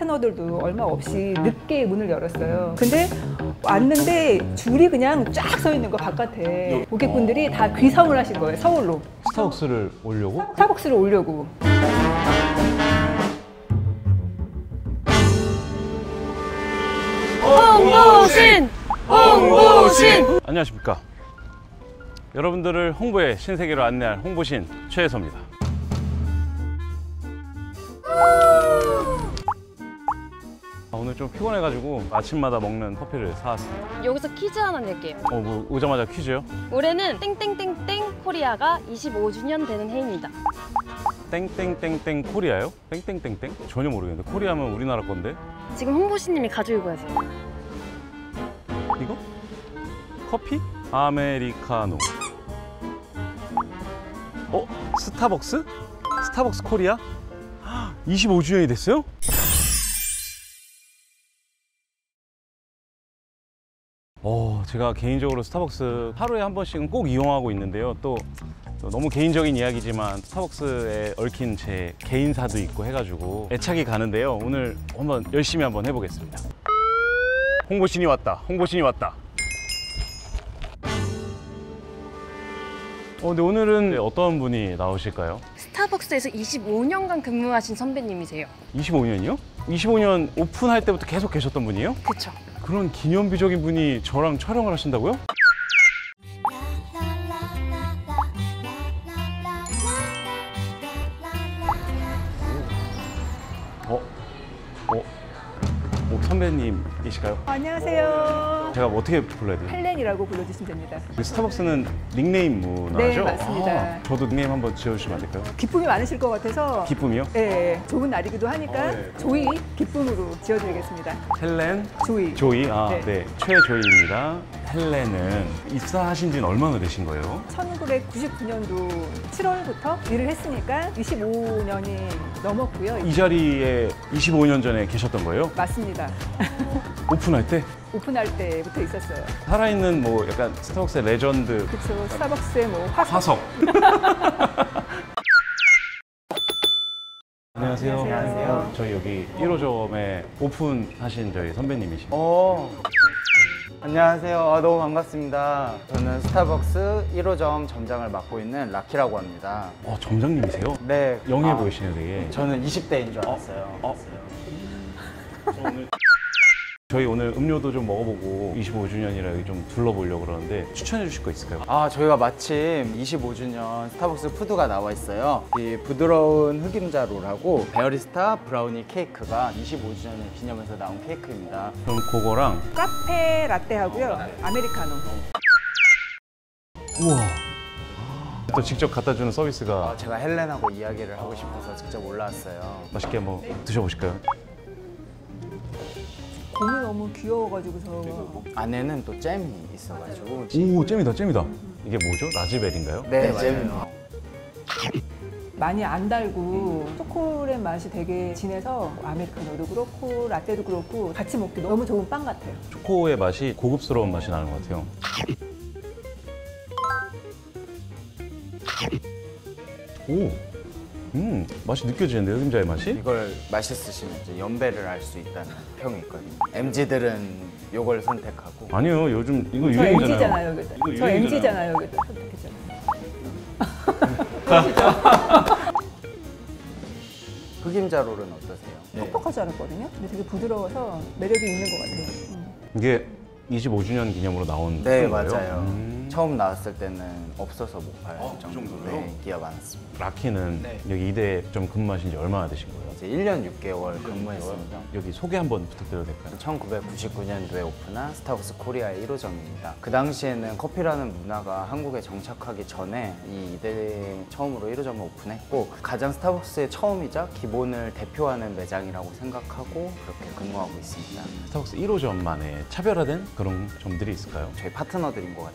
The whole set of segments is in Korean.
파트너들도 얼마 없이 늦게 문을 열었어요. 근데 왔는데 줄이 그냥 쫙 서 있는 거 바깥에. 고객분들이 다 귀성을 하신 거예요, 서울로. 스타벅스를 오려고? 스타벅스를 오려고. 홍보신! 홍보신! 안녕하십니까. 여러분들을 홍보의 신세계로 안내할 홍보신 최혜서입니다. 오늘 좀 피곤해가지고 아침마다 먹는 커피를 사왔습니다. 여기서 퀴즈 하나 낼게요. 뭐 오자마자 퀴즈요? 올해는 땡땡땡땡 코리아가 25주년 되는 해입니다. 땡땡땡땡 코리아요? 땡땡땡땡? 전혀 모르겠는데. 코리아면 우리나라 건데? 지금 홍보신님이 가지고 가세요. 이거? 커피? 아메리카노. 스타벅스? 스타벅스 코리아? 25주년이 됐어요? 제가 개인적으로 스타벅스 하루에 한 번씩은 꼭 이용하고 있는데요. 또 너무 개인적인 이야기지만 스타벅스에 얽힌 제 개인사도 있고 해가지고 애착이 가는데요. 오늘 한번 열심히 한번 해보겠습니다. 홍보신이 왔다. 홍보신이 왔다. 근데 오늘은 어떤 분이 나오실까요? 스타벅스에서 25년간 근무하신 선배님이세요. 25년이요? 25년 오픈할 때부터 계속 계셨던 분이에요? 그쵸. 그런 기념비적인 분이 저랑 촬영을 하신다고요? 선배님이실까요? 안녕하세요. 제가 어떻게 불러야 돼요? 헬렌이라고 불러주시면 됩니다. 스타벅스는 닉네임 문화죠? 네, 맞습니다. 저도 닉네임 한번 지어주시면 안 될까요? 기쁨이 많으실 것 같아서. 기쁨이요? 네, 좋은 날이기도 하니까 네. 조이 기쁨으로 지어드리겠습니다. 헬렌, 조이. 조이, 네. 네, 최조이입니다. 헬렌은 입사하신 지는 얼마나 되신 거예요? 1999년도 7월부터 일을 했으니까 25년이 넘었고요. 이 자리에 25년 전에 계셨던 거예요? 맞습니다. 오픈할 때? 오픈할 때부터 있었어요. 살아있는 뭐 약간 스타벅스의 레전드. 그렇죠. 스타벅스의 뭐 화석. 안녕하세요. 안녕하세요. 저희 여기 1호점에 오픈하신 저희 선배님이십니다. 안녕하세요. 너무 반갑습니다. 저는 스타벅스 1호점 점장을 맡고 있는 라키라고 합니다. 점장님이세요? 네. 영해 보이시네요, 되게. 저는 20대인 줄 알았어요. 저희 오늘 음료도 좀 먹어보고 25주년이라 여기 좀 둘러보려고 그러는데 추천해 주실 거 있을까요? 저희가 마침 25주년 스타벅스 푸드가 나와 있어요. 이 부드러운 흑임자로라고 베어리스타 브라우니 케이크가 25주년을 기념해서 나온 케이크입니다. 그럼 그거랑 카페 라떼하고요. 아메리카노. 우와. 또 직접 갖다 주는 서비스가 제가 헬렌하고 이야기를 하고 싶어서 직접 올라왔어요. 맛있게 한번 드셔보실까요? 곰이 너무 귀여워가지고서. 안에는 또 잼이 있어가지고. 오, 잼이다, 잼이다. 이게 뭐죠? 라즈베리인가요? 네, 잼이요. 많이 안 달고 초콜릿 맛이 되게 진해서 아메리카노도 그렇고 라떼도 그렇고 같이 먹기 너무 좋은 빵 같아요. 초코의 맛이 고급스러운 맛이 나는 것 같아요. 오, 맛이 느껴지는데요, 흑임자의 맛이? 이걸 맛있으시면 이제 연배를 알 수 있다는 평이 있거든요. MZ들은 이걸 선택하고. 아니요, 요즘 이거 저 유행이잖아요. MZ잖아요, 여기도. 이거 저 유행이잖아요. MZ잖아요, 여기도. 선택했잖아요. 흑임자롤은 어떠세요? 퍽퍽하지 않았거든요. 근데 되게 부드러워서 매력이 있는 것 같아요. 이게 25주년 기념으로 나온 네, 거예요? 맞아요. 처음 나왔을 때는 없어서 못 팔 그 정도로 정도로요? 인기가 많았습니다. 라키는 여기 이대 좀 근무하신 지 얼마나 되신 거예요? 이제 1년 6개월 근무했습니다. 여기 소개 한번 부탁드려도 될까요? 1999년도에 오픈한 스타벅스 코리아의 1호점입니다. 그 당시에는 커피라는 문화가 한국에 정착하기 전에 이 이대에 처음으로 1호점을 오픈했고 가장 스타벅스의 처음이자 기본을 대표하는 매장이라고 생각하고 그렇게 근무하고 있습니다. 스타벅스 1호점만의 차별화된 그런 점들이 있을까요? 저희 파트너들인 것 같아요. 저희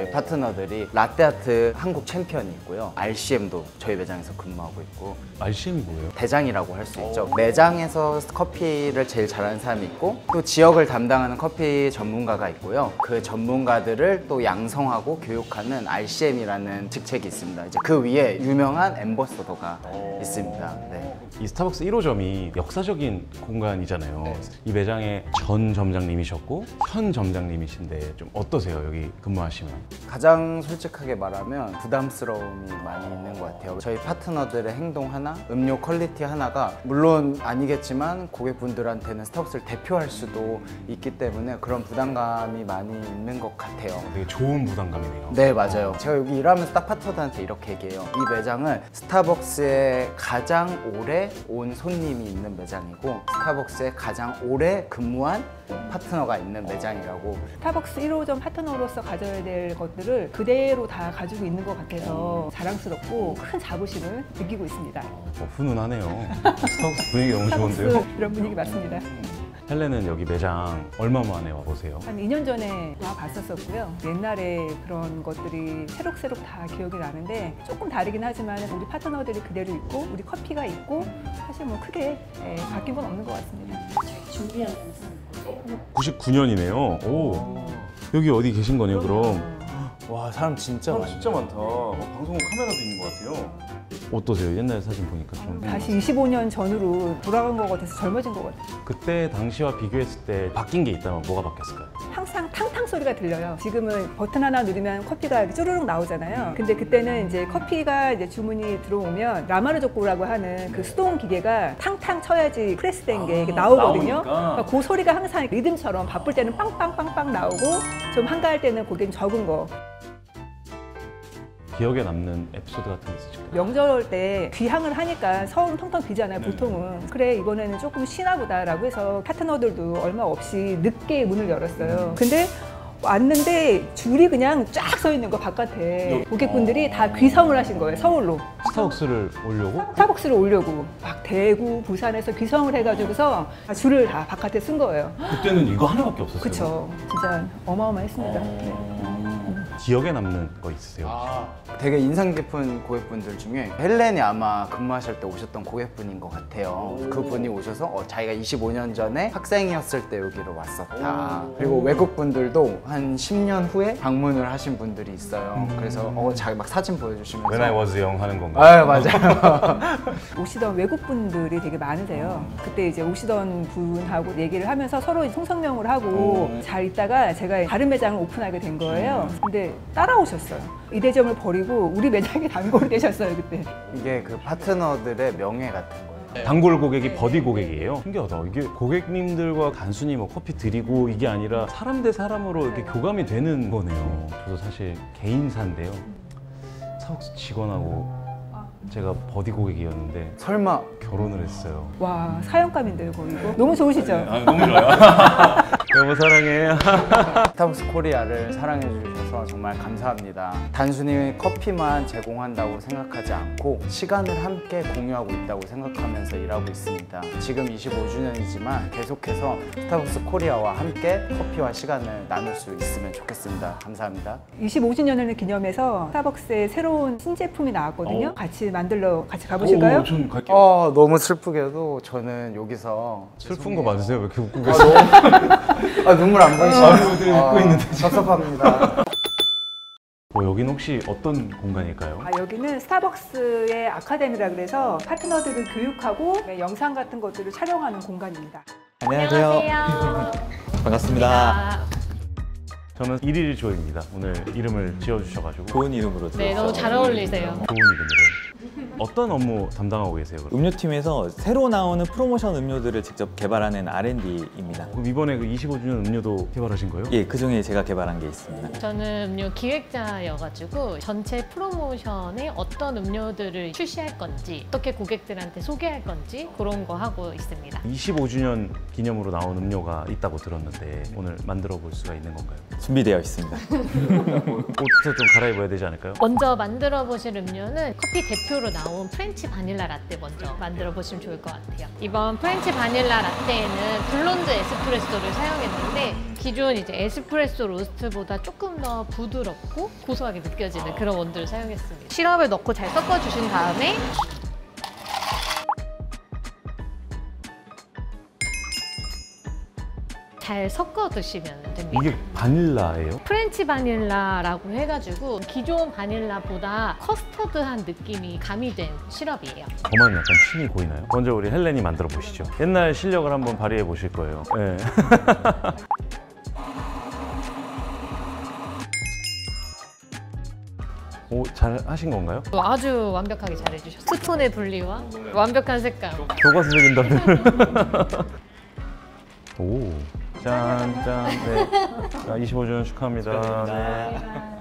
저희 파트너들이 라떼아트 한국 챔피언이 있고요. RCM도 저희 매장에서 근무하고 있고 RCM이 뭐예요? 대장이라고 할 수 있죠. 매장에서 커피를 제일 잘하는 사람이 있고 또 지역을 담당하는 커피 전문가가 있고요. 그 전문가들을 또 양성하고 교육하는 RCM이라는 직책이 있습니다. 이제 그 위에 유명한 앰버서더가 있습니다. 네. 이 스타벅스 1호점이 역사적인 공간이잖아요. 이 매장의 전 점장님이셨고 현 점장님이신데 좀 어떠세요? 여기 근무하시면? 가장 솔직하게 말하면 부담스러움이 많이 있는 것 같아요. 저희 파트너들의 행동 하나, 음료 퀄리티 하나가 물론 아니겠지만 고객분들한테는 스타벅스를 대표할 수도 있기 때문에 그런 부담감이 많이 있는 것 같아요. 되게 좋은 부담감이네요. 네, 맞아요. 제가 여기 일하면서 딱 파트너들한테 이렇게 얘기해요. 이 매장은 스타벅스에 가장 오래 온 손님이 있는 매장이고 스타벅스에 가장 오래 근무한 파트너가 있는 매장이라고. 스타벅스 1호점 파트너로서 가져야 될 것들을 그대로 다 가지고 있는 것 같아서 자랑스럽고 큰 자부심을 느끼고 있습니다. 훈훈하네요. 스타벅스 분위기 너무 좋은데요? 스타벅스 이런 분위기 맞습니다. 헬레는 여기 매장 얼마 만에 와보세요? 한 2년 전에 와봤었고요. 옛날에 그런 것들이 새록새록 다 기억이 나는데 조금 다르긴 하지만 우리 파트너들이 그대로 있고 우리 커피가 있고 사실 뭐 크게 바뀐 건 없는 것 같습니다. 99년이네요. 오, 여기 어디 계신 거네요, 그럼? 와, 사람 진짜 많아. 진짜 많다. 방송국 카메라도 있는 것 같아요. 어떠세요? 옛날 사진 보니까 좀. 다시 25년 전으로 돌아간 것 같아서 젊어진 것 같아요. 그때 당시와 비교했을 때 바뀐 게 있다면 뭐가 바뀌었을까요? 항상 탕탕 소리가 들려요. 지금은 버튼 하나 누르면 커피가 이렇게 쭈르륵 나오잖아요. 근데 그때는 이제 커피가 이제 주문이 들어오면 라마르조코라고 하는 그 수동 기계가 탕탕 쳐야지 프레스된 게 이렇게 나오거든요. 그러니까 그 소리가 항상 리듬처럼 바쁠 때는 빵빵빵빵 나오고 좀 한가할 때는 그게 적은 거. 기억에 남는 에피소드 같은 게 있으실까요? 명절 때 귀향을 하니까 서울은 텅텅 비잖아요, 보통은. 그래, 이번에는 조금 쉬나 보다라고 해서 파트너들도 얼마 없이 늦게 문을 열었어요. 근데 왔는데 줄이 그냥 쫙 서 있는 거 바깥에. 고객분들이 다 귀성을 하신 거예요, 서울로. 스타벅스를 오려고? 스타벅스를 오려고 막 대구, 부산에서 귀성을 해가지고서 줄을 다 바깥에 쓴 거예요. 그때는 이거 하나밖에 없었어요. 그쵸. 진짜 어마어마했습니다. 네. 기억에 남는 거 있으세요? 되게 인상 깊은 고객분들 중에 헬렌이 아마 근무하실 때 오셨던 고객분인 것 같아요. 그분이 오셔서 자기가 25년 전에 학생이었을 때 여기로 왔었다. 그리고 외국분들도 한 10년 후에 방문을 하신 분들이 있어요. 그래서 자기 막 사진 보여주시면서 When I was young 하는 건가요? 아, 맞아요. 오시던 외국분들이 되게 많으세요. 그때 이제 오시던 분하고 얘기를 하면서 서로 통성명을 하고 잘 있다가 제가 다른 매장을 오픈하게 된 거예요. 근데 따라오셨어요. 이 대점을 버리고 우리 매장에 단골이 되셨어요, 그때. 이게 그 파트너들의 명예 같은 거예요. 단골 고객이 버디 고객이에요. 신기하다. 이게 고객님들과 단순히 뭐 커피 드리고 이게 아니라 사람 대 사람으로 이렇게 교감이 되는 거네요. 저도 사실 개인사인데요. 스타벅스 직원하고 제가 버디 고객이었는데 설마 결혼을 했어요. 와, 사연감인데요, 거의 이거. 너무 좋으시죠? 너무 좋아요. 여보 사랑해. 스타벅스 코리아를 사랑해 주셔서 정말 감사합니다. 단순히 커피만 제공한다고 생각하지 않고 시간을 함께 공유하고 있다고 생각하면서 일하고 있습니다. 지금 25주년이지만 계속해서 스타벅스 코리아와 함께 커피와 시간을 나눌 수 있으면 좋겠습니다. 감사합니다. 25주년을 기념해서 스타벅스의 새로운 신제품이 나왔거든요. 같이 가보실까요? 전 갈게요. 너무 슬프게도 저는 여기서 슬픈 거 맞으세요? 왜 이렇게 웃고 아, 계세요? 눈물 안 보이시나요? 웃고 있는데 섭섭합니다. 여기는 혹시 어떤 공간일까요? 여기는 스타벅스의 아카데미라 그래서 파트너들을 교육하고 영상 같은 것들을 촬영하는 공간입니다. 안녕하세요. 반갑습니다. 저는 일일 조입니다. 오늘 이름을 지어주셔가지고 좋은 이름으로 들어서 네, 너무 잘 어울리세요. 좋은 이름으로. 어떤 업무 담당하고 계세요? 그럼? 음료팀에서 새로 나오는 프로모션 음료들을 직접 개발하는 R&D입니다. 그럼 이번에 그 25주년 음료도 개발하신 거예요? 예, 그 중에 제가 개발한 게 있습니다. 저는 음료 기획자여가지고 전체 프로모션에 어떤 음료들을 출시할 건지 어떻게 고객들한테 소개할 건지 그런 거 하고 있습니다. 25주년 기념으로 나온 음료가 있다고 들었는데 오늘 만들어 볼 수가 있는 건가요? 준비되어 있습니다. 옷부터 좀 갈아입어야 되지 않을까요? 먼저 만들어 보실 음료는 커피 대표로 나온 나온 프렌치 바닐라 라떼 먼저 만들어 보시면 좋을 것 같아요. 이번 프렌치 바닐라 라떼에는 블론드 에스프레소를 사용했는데 기존 이제 에스프레소 로스트보다 조금 더 부드럽고 고소하게 느껴지는 그런 원두를 사용했습니다. 시럽을 넣고 잘 섞어주신 다음에 잘 섞어 드시면 됩니다. 이게 바닐라예요? 프렌치 바닐라라고 해가지고 기존 바닐라보다 커스터드한 느낌이 가미된 시럽이에요. 저만 약간 침이 고이나요? 먼저 우리 헬렌이 만들어 보시죠. 옛날 실력을 한번 발휘해 보실 거예요. 네. 오, 잘 하신 건가요? 아주 완벽하게 잘해주셨어요. 스톤의 분리와 완벽한 색감. 교과서적인다면. 오, 짠, 짠. 네. 25주년 축하합니다. 네.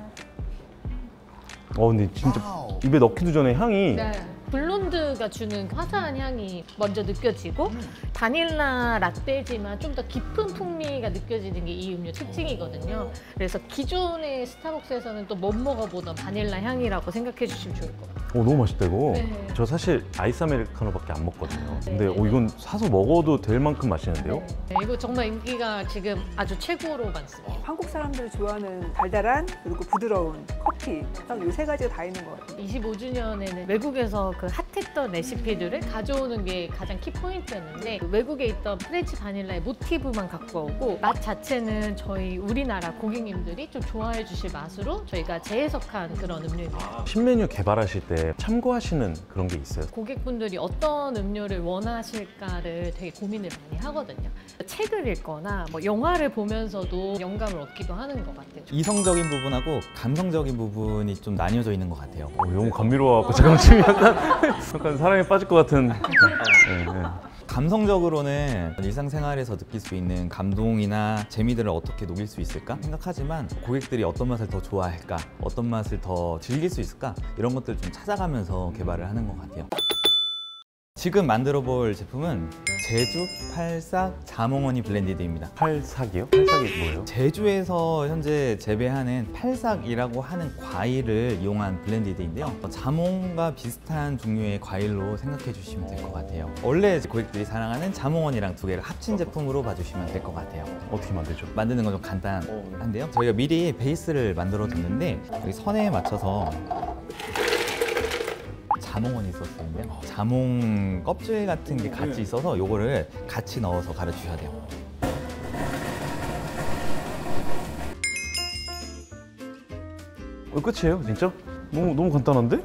근데 진짜 입에 넣기도 전에 향이. 네. 블론드가 주는 화사한 향이 먼저 느껴지고 바닐라 라떼지만 좀 더 깊은 풍미가 느껴지는 게 이 음료 특징이거든요. 그래서 기존의 스타벅스에서는 또 못 먹어보던 바닐라 향이라고 생각해 주시면 좋을 것 같아요. 너무 맛있다 이거. 네. 저 사실 아이스 아메리카노밖에 안 먹거든요. 근데 네. 이건 사서 먹어도 될 만큼 맛있는데요? 네, 이거 정말 인기가 지금 아주 최고로 많습니다. 한국 사람들이 좋아하는 달달한 그리고 부드러운 커피 딱 이 세 가지가 다 있는 것 같아요. 25주년에는 외국에서 그 핫했던 레시피들을 가져오는 게 가장 키포인트였는데 외국에 있던 프렌치 바닐라의 모티브만 갖고 오고 맛 자체는 저희 우리나라 고객님들이 좀 좋아해 주실 맛으로 저희가 재해석한 그런 음료입니다. 신메뉴 개발하실 때 참고하시는 그런 게 있어요? 고객분들이 어떤 음료를 원하실까를 되게 고민을 많이 하거든요. 책을 읽거나 뭐 영화를 보면서도 영감을 얻기도 하는 것 같아요. 이성적인 부분하고 감성적인 부분이 좀 나뉘어져 있는 것 같아요. 너무 감미로워갖고 잠깐 지금 약간 사랑에 빠질 것 같은. 네, 네. 감성적으로는 일상생활에서 느낄 수 있는 감동이나 재미들을 어떻게 녹일 수 있을까 생각하지만 고객들이 어떤 맛을 더 좋아할까, 어떤 맛을 더 즐길 수 있을까 이런 것들을 좀 찾아가면서 개발을 하는 것 같아요. 지금 만들어 볼 제품은 제주 팔삭 자몽허니 블렌디드입니다. 팔삭이요? 팔삭이 뭐예요? 제주에서 현재 재배하는 팔삭이라고 하는 과일을 이용한 블렌디드인데요. 자몽과 비슷한 종류의 과일로 생각해 주시면 될 것 같아요. 원래 고객들이 사랑하는 자몽허니랑 두 개를 합친 제품으로 봐주시면 될 것 같아요. 어떻게 만들죠? 만드는 건 좀 간단한데요. 저희가 미리 베이스를 만들어 뒀는데 여기 선에 맞춰서 자몽허니 소스인데요. 자몽 껍질 같은 게 같이 있어서 요거를 같이 넣어서 갈아 주셔야 돼요. 끝이에요, 진짜? 너무 간단한데?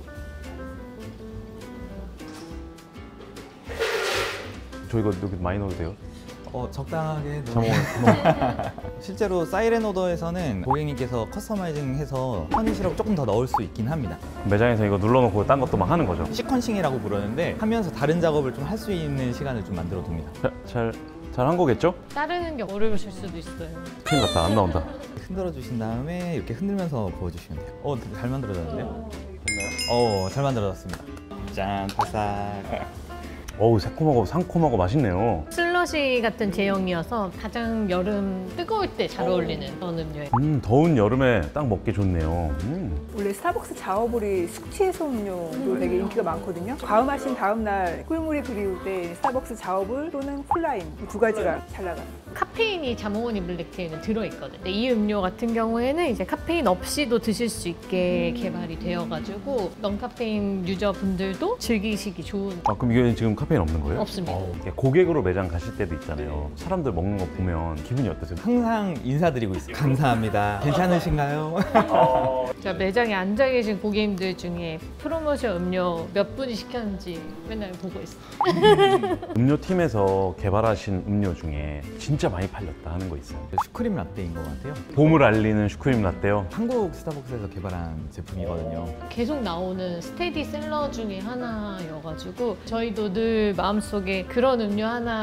저 이거 여기 많이 넣어도 돼요? 적당하게 자몽. 실제로 사이렌 오더에서는 고객님께서 커스터마이징해서 허니 시럽 조금 더 넣을 수 있긴 합니다. 매장에서 이거 눌러놓고 딴 것도 막 하는 거죠? 시퀀싱이라고 부르는데 하면서 다른 작업을 좀 할 수 있는 시간을 좀 만들어 둡니다. 잘 한 거겠죠? 따르는 게 어려우실 수도 있어요. 큰일 났다, 안 나온다. 흔들어 주신 다음에 이렇게 흔들면서 부어주시면 돼요. 되게 잘 만들어졌는데요? 잘 만들어졌습니다. 짠, 팔싹. 어우, 새콤하고 상콤하고 맛있네요. 슬러시 같은 제형이어서 가장 여름 뜨거울 때 잘 어울리는 그런 음료예요. 더운 여름에 딱 먹기 좋네요. 원래 스타벅스 자어볼이 숙취 해소 음료도 되게 인기가 많거든요. 과음하신 다음 날 꿀물이 그리울 때 스타벅스 자어볼 또는 쿨라임 이 두 가지가 잘 나가요. 카페인이 자몽허니 블랙티에는 들어있거든요. 근데 이 음료 같은 경우에는 이제 카페인 없이도 드실 수 있게 개발이 되어가지고 넌카페인 유저분들도 즐기시기 좋은. 그럼 이게 지금 카페인 없는 거예요? 없습니다. 고객으로 매장 가실 때도 있잖아요. 사람들 먹는 거 보면 기분이 어떠세요? 항상 인사드리고 있어요. 감사합니다. 괜찮으신가요? 제가 매장에 앉아 계신 고객님들 중에 프로모션 음료 몇 분이 시켰는지 맨날 보고 있어요. 음료팀에서 개발하신 음료 중에 진짜 많이 팔렸다 하는 거 있어요? 슈크림 라떼인 것 같아요. 봄을 알리는 슈크림 라떼요? 한국 스타벅스에서 개발한 제품이거든요. 계속 나오는 스테디셀러 중에 하나여가지고 저희도 늘 마음속에 그런 음료 하나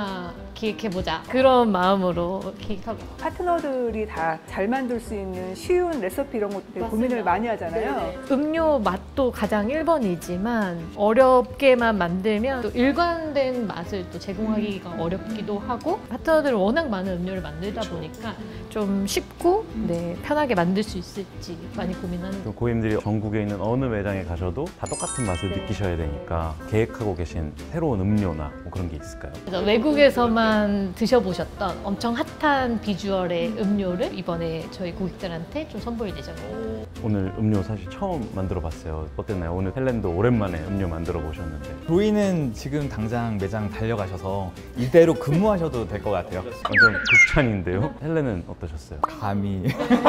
기획해보자 그런 마음으로 기획하고 있어요. 파트너들이 다 잘 만들 수 있는 쉬운 레시피 이런 것들 고민을 많이 하잖아요. 음료 맛도 가장 1번이지만 어렵게만 만들면 또 일관된 맛을 또 제공하기가 어렵기도 하고 파트너들은 워낙 많은 음료를 만들다 보니까 좀 쉽고 편하게 만들 수 있을지 많이 고민하는 또 고객님들이 전국에 있는 어느 매장에 가셔도 다 똑같은 맛을 느끼셔야 되니까 계획하고 계신 새로운 음료나 뭐 그런 게 있을까요? 그래서 외국에서만 드셔보셨던 엄청 핫한 비주얼의 음료를 이번에 저희 고객들한테 좀 선보일 예정입니다. 오늘 음료 사실 처음 만들어 봤어요. 어땠나요? 오늘 헬렌도 오랜만에 음료 만들어 보셨는데 조이는 지금 당장 매장 달려가셔서 이대로 근무하셔도 될 것 같아요. 완전 극찬인데요? 헬렌은 어떠셨어요? 감히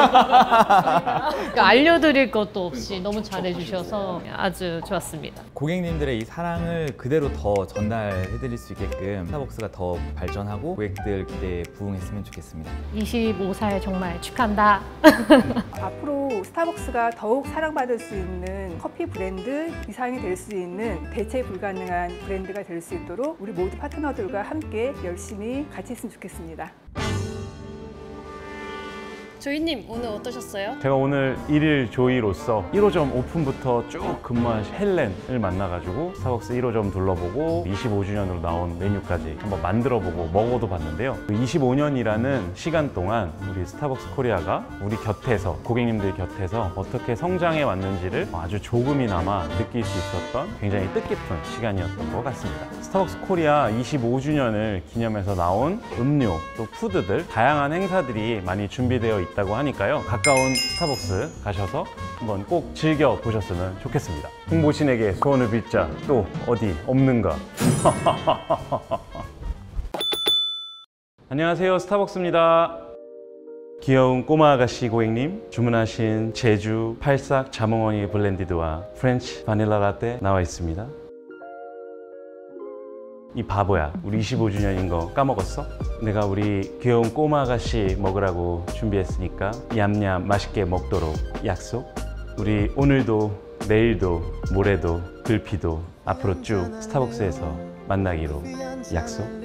그러니까 알려드릴 것도 없이 너무 잘해주셔서 아주 좋았습니다. 고객님들의 이 사랑을 그대로 더 전달해드릴 수 있게끔 스타벅스가 더 발전하고 고객들 기대에 부응했으면 좋겠습니다. 25살 정말 축하한다. 앞으로 스타벅스가 더욱 사랑받을 수 있는 커피 브랜드 이상이 될 수 있는 대체 불가능한 브랜드가 될 수 있도록 우리 모두 파트너들과 함께 열심히 같이 했으면 좋겠습니다. 조이님 오늘 어떠셨어요? 제가 오늘 1일 조이로서 1호점 오픈부터 쭉 근무하신 헬렌을 만나가지고 스타벅스 1호점 둘러보고 25주년으로 나온 메뉴까지 한번 만들어보고 먹어도 봤는데요. 25년이라는 시간 동안 우리 스타벅스 코리아가 우리 곁에서 고객님들 곁에서 어떻게 성장해 왔는지를 아주 조금이나마 느낄 수 있었던 굉장히 뜻깊은 시간이었던 것 같습니다. 스타벅스 코리아 25주년을 기념해서 나온 음료 또 푸드들 다양한 행사들이 많이 준비되어 있다고 하니까요. 가까운 스타벅스 가셔서 한번 꼭 즐겨보셨으면 좋겠습니다. 홍보신에게 소원을 빌자 또 어디 없는가? 안녕하세요, 스타벅스입니다. 귀여운 꼬마 아가씨 고객님, 주문하신 제주 팔싹 자몽허니 블렌디드와 프렌치 바닐라 라떼 나와 있습니다. 이 바보야, 우리 25주년인 거 까먹었어? 내가 우리 귀여운 꼬마 아가씨 먹으라고 준비했으니까 얌얌 맛있게 먹도록 약속? 우리 오늘도 내일도 모레도 글피도 앞으로 쭉 스타벅스에서 만나기로 약속?